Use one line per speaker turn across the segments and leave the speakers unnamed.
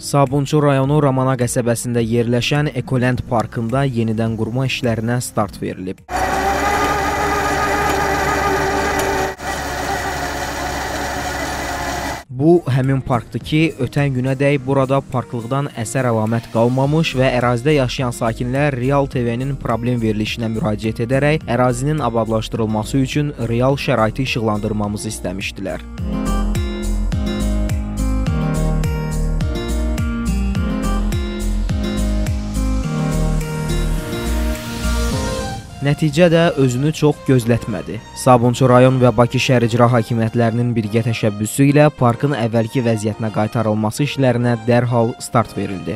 Sabunçu rayonu Ramana qəsəbəsində yerləşən Ekoland parkında yenidən qurma işlərinə start verilib. Bu, həmin parkdır ki, ötən günədək burada parklıqdan əsər əlamət qalmamış və ərazidə yaşayan sakinlər Real TV-nin problem verilişinə müraciət edərək ərazinin abadlaşdırılması üçün real şəraiti işıqlandırmamızı istəmişdilər. Nəticə də özünü çox gözlətmədi. Sabunçu rayon və Bakı şəhər icra hakimiyyətlərinin birgə təşəbbüsü ilə parkın əvvəlki vəziyyətinə qaytarılması işlərinə dərhal start verildi.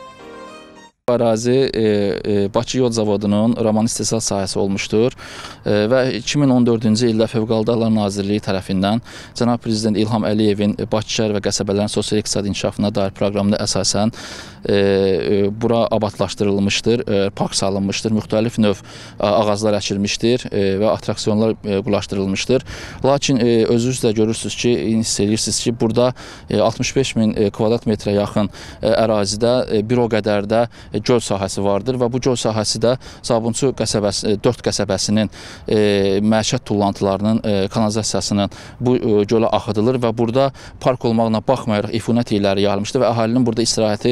Ərazi Bakı Yod Zavodunun Raman istehsal sahəsi olmuşdur və 2014-cü ildə Fövqəladə Hallar Nazirliyi tərəfindən Cənab Prezident İlham Əliyevin Bakı şəhər və qəsəbələrin sosial-iqtisadi inkişafına dair proqramına əsasən bura abadlaşdırılmışdır, park salınmışdır, müxtəlif növ ağaclar əkilmişdir və atraksiyonlar qulaşdırılmışdır. Lakin özünüz də görürsünüz ki, hiss edirsiniz ki, burada 65 min kvadrat metrə yaxın ərazidə bir o qədər də göl sahəsi vardır və bu göl sahəsi də Sabunçu qəsəbəsi, 4 qəsəbəsinin məişət tullantılarının kanalizasiyasının bu gölə axıdılır və burada park olmağına baxmayaraq ifunət illəri yayılmışdır və əhalinin burada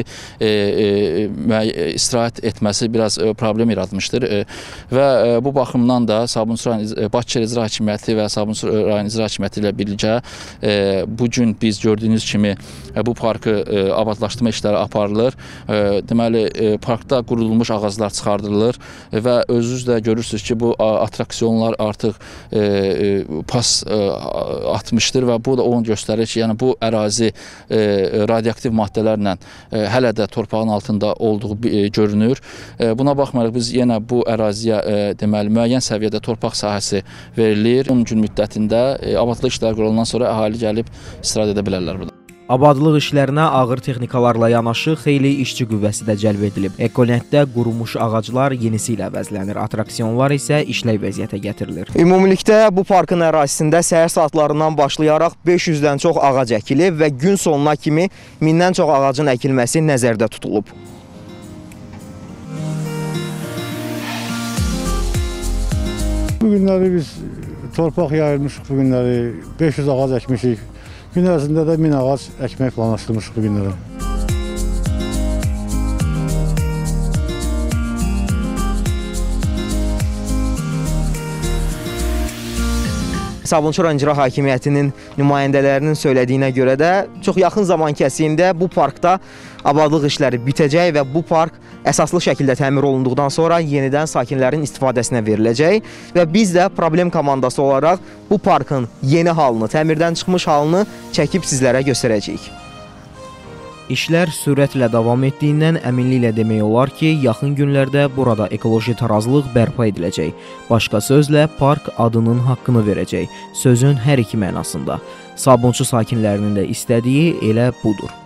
istirahət etməsi biraz problem yaratmışdır və bu baxımdan da Sabunçu rayon Bakı şəhər icra hakimiyyəti və Sabunçu rayon icra hakimiyyəti ilə birgə bu gün biz gördüyünüz kimi bu parkı abadlaşdırma işləri aparılır. Deməli, parkda qurulmuş ağaclar çıxardılır və özünüz də görürsünüz ki, bu atraksiyonlar artıq pas atmışdır və bu da onu göstərir ki, yəni bu ərazi radioaktiv maddələrlə hələ də torpağın altında olduğu görünür. Buna baxmayaraq biz yenə bu əraziyə deməli müəyyən səviyyədə torpaq sahəsi verilir. 10 gün müddətində abadlıq işləri qurulandan sonra əhali gəlib istirahət edə bilərlər burada.
Abadlıq işlərinə ağır texnikalarla yanaşı xeyli işçi qüvvəsi də cəlb edilib. Ekolanddə qurumuş ağaclar yenisi ilə əvəzlənir, atraksiyonlar isə işlək vəziyyətə gətirilir. Ümumilikdə bu parkın ərazisində səhər saatlarından başlayaraq 500-dən çox ağac əkilib və gün sonuna kimi 1000-dən çox ağacın əkilməsi nəzərdə tutulub.
Bu günləri biz torpaq yayılmışıq, bu günləri 500 ağac əkmişik. Gün ərzində də 1000 ağac əkmək planlaşdırmışıq bu günlərə.
Sabunçu rayon icra hakimiyyətinin nümayəndələrinin söylədiyinə görə də çox yaxın zaman kəsiyində bu parkda abadlıq işləri bitəcək və bu park əsaslı şəkildə təmir olunduqdan sonra yenidən sakinlərin istifadəsinə veriləcək və biz də problem komandası olaraq bu parkın yeni halını, təmirdən çıxmış halını çəkib sizlərə göstərəcəyik. İşlər sürətlə davam etdiyindən əminliklə demək olar ki, yaxın günlərdə burada ekoloji tarazlıq bərpa ediləcək. Başqa sözlə, park adının haqqını verəcək. Sözün hər iki mənasında. Sabunçu sakinlərinin də istədiyi elə budur.